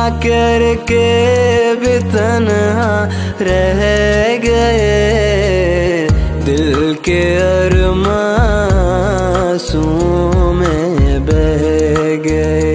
करके भी तन्हा रह गए, दिल के अरमां में बह गए।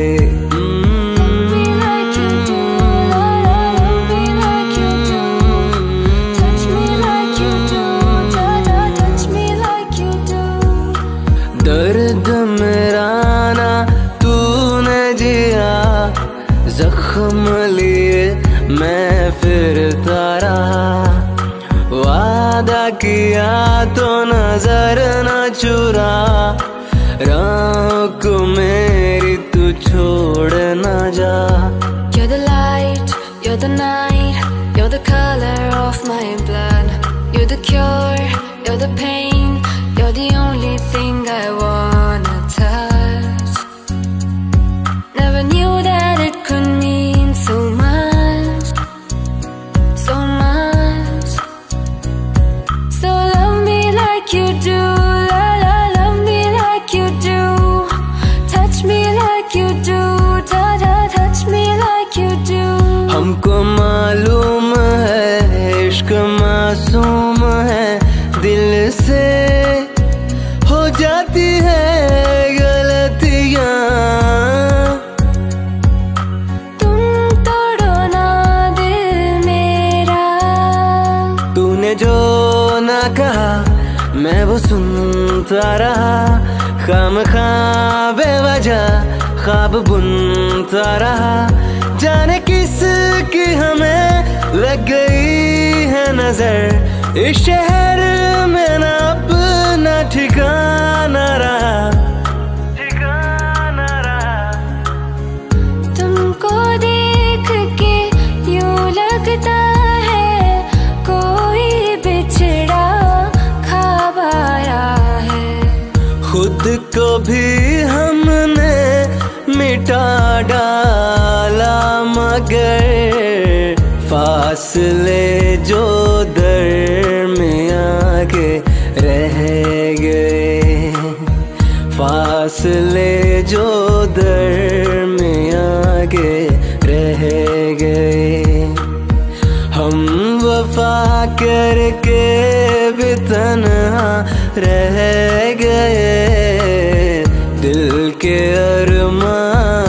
दर्द मेरा ना तूने जिया, जख्म लिए मैं फिरता रहा, वादा किया तो नजर न चुरा, राहों को मेरी तू छोड़ न जा। You're the light, you're the night, you're the color of my blood, you're the cure, you're the pain, you're the only thing I wanna touch. Never knew that it could mean so much, so much. So love me like you do, la la, love me like you do, touch me like you do, ta ta, touch me like you do. हमको मालूम है इश्क मासूम है, दिल से हो जाती है गलतियाँ। तुम तोड़ो ना दिल मेरा, तूने जो ना कहा मैं वो सुनता रहा, खामखा बेवजह ख्वाब बुनता रहा, जाने किस की हमें लग गई है नजर, इस शहर में ना अपना ठिकाना रहा, ठिकाना रहा। तुमको देख के यूं लगता है कोई बिछड़ा ख्वाब आया है, खुद को भी हमने मिटा डाला, मगर फासले जो दरमियां के रह गए, फासले जो दरमियां के रह गए। हम वफा करके भी तन्हा रह गए, दिल के अरमां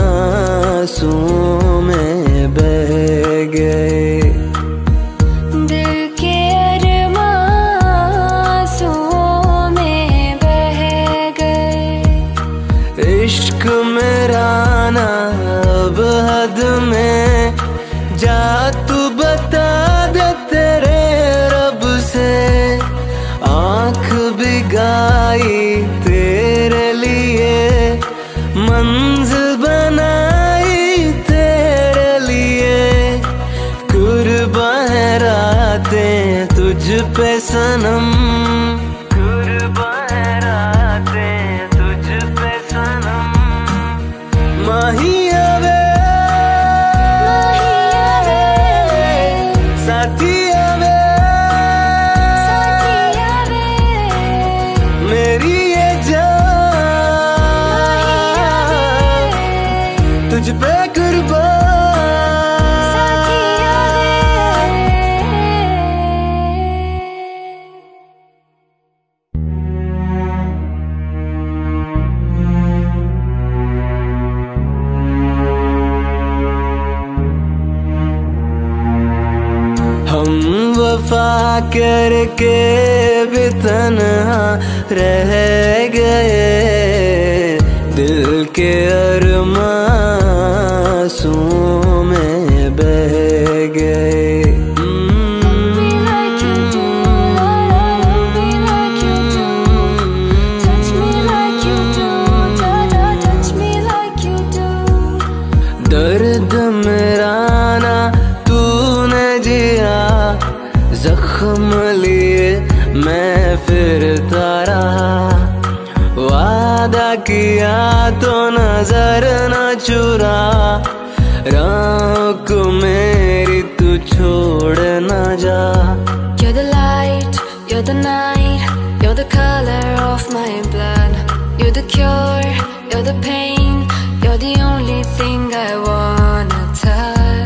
में बह गए, दिल के अरमां में बह गए। इश्क मेरा ना अब हद में जा, तू बता दे तेरे रब से, आँख बिगाई तेरे लिए, मंजिल बनाई तेरे लिए, कुर्बान है रातें तुझ पे सनम, कुर्बान है रातें तुझ पे सनम। माहिया वे, माहिया वे, साथिया वे, साथिया वे, मेरी ये जान तुझ पे कुर्बान, साथिया वे। हम वफा करके भी तन्हा रह गए, दिल के अरमां में बह गए। दर्द मेरा ना तूने जिया, जख्म लिए मैं फिरता रहा, वादा किया तो नजर न चुरा, राहों को मेरी तू छोड़ न जा। You're the light, you're the night, you're the color of my blood, you're the cure, you're the pain, you're the only thing I wanna touch.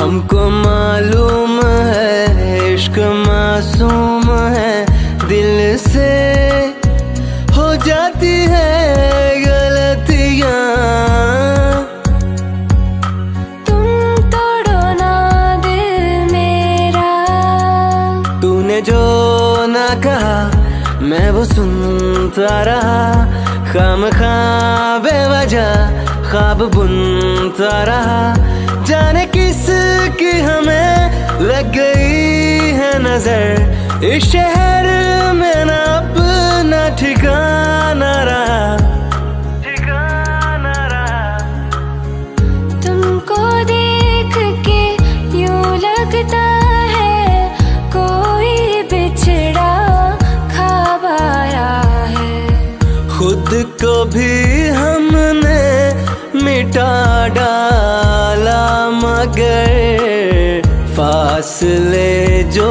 हमको मालूम है इश्क मासूम है, दिल से हो जाती है गलतियाँ। तुम तोड़ो ना दिल मेरा, तूने जो ना कहा मैं वो सुनता रहा, खामखा बेवजह ख्वाब बुनता रहा। जाने किस की हमें लग गई है नजर, इस शहर में ना अपना ठिकाना रहा, ठिकाना रहा। तुमको देख के यूं लगता है कोई बिछड़ा ख्वाब आया है। खुद को भी हमने मिटा डाला, मगर फासले जो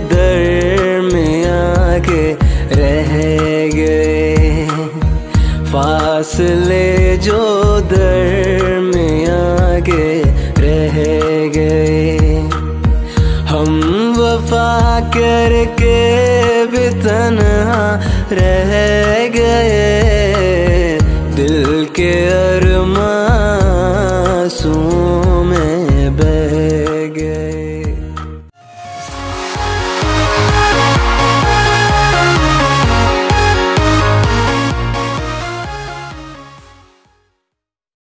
दरमियां के रह गए, फासले जो दरमियां के रह गए। हम वफा करके भी तन्हा रह गए।